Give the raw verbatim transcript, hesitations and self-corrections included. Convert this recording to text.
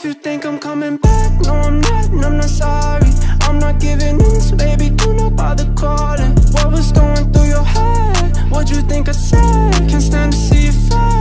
you think I'm coming back, no I'm not, and I'm not sorry. I'm not giving in, so baby do not bother calling. What was going through your head? What'd you think I said? Can't stand to see you fall.